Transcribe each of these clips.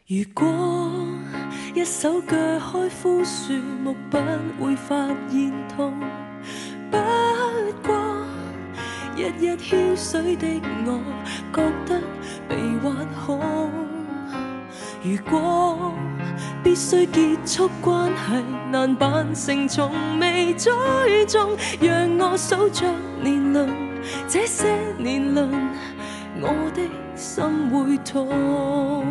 如果一手鋸開枯樹木，不會發現痛。不過日日澆水的我，覺得被挖空。如果必須結束關係，難扮成從未追蹤，讓我數着年輪，這些年輪我的心會痛。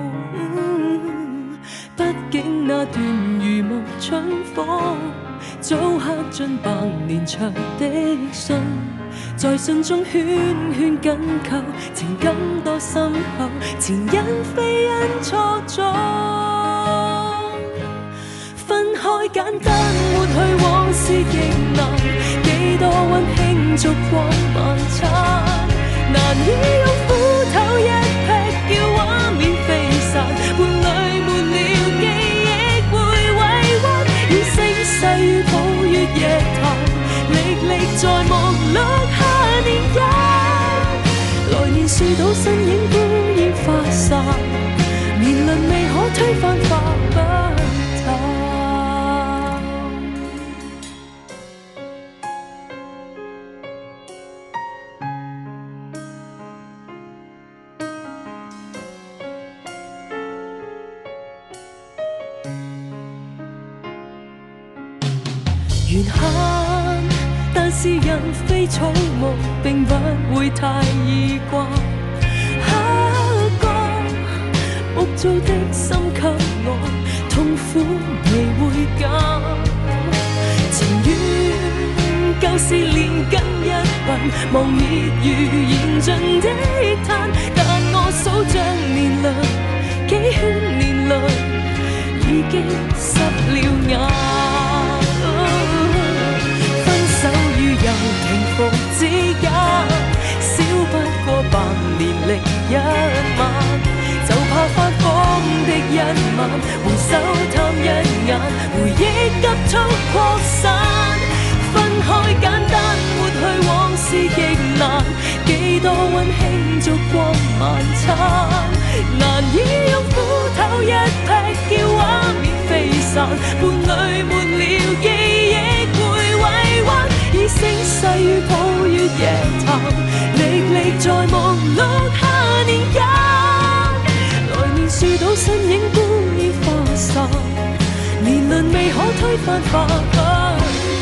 畢竟那段如沐春風，早刻進百年長的信，在信中圈圈緊扣，情感多深厚，前因非因錯綜。分開簡單抹去往事極難，幾多溫馨燭光晚餐，難以用斧頭一劈叫畫面飛散，伴侶沒了記憶會委屈，以聲勢與抱月夜談，歷歷在目錄下年間，來年樹倒身影孤煙發散，年輪未可推翻化不淡。緣慳，但是人非草木，並不會太易慣。刻骨木造的心給我，痛苦未會減。情願舊事連根一吻，望滅如燃盡的炭，但我數着年輪，幾圈年輪已經濕了眼。又停服之間，少不過百年歷一晚，就怕發瘋的一晚，回首探一眼，回憶急速擴散。分開簡單抹去往事極難，幾多溫馨燭光晚餐，難以用斧頭一劈叫畫面飛散，伴侶沒了記憶會委屈，以聲勢與抱月夜談，歷歷在目錄下年間，來年樹倒身影孤煙化散，年輪未可推翻化不淡。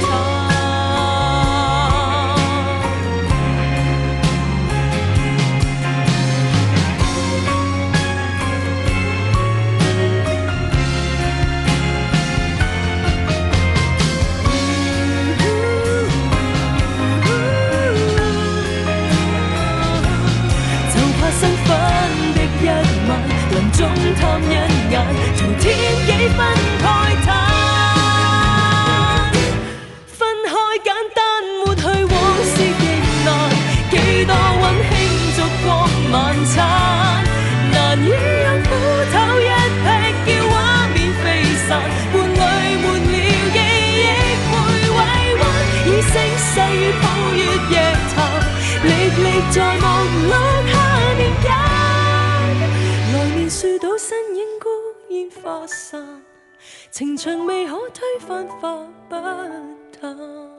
臨終探一眼，從天幾分慨嘆。分開簡單抹去往事極難，幾多溫馨燭光晚餐，難以用斧頭一劈叫畫面飛散，伴侶沒了記憶會委屈，以聲勢與抱月夜談，歷歷在目錄下年間。樹倒身影孤煙化散，情長未可推翻化不淡。